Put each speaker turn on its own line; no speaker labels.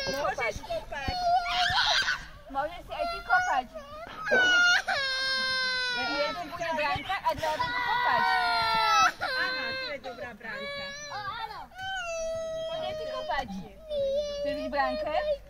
Możesz kopać.
Możesz się aj ty kopać. Jeden bude bránka a dla odnego kopať.
Aha, tu je dobrá bránka.
Poďte kopať. Chceš byť bránke?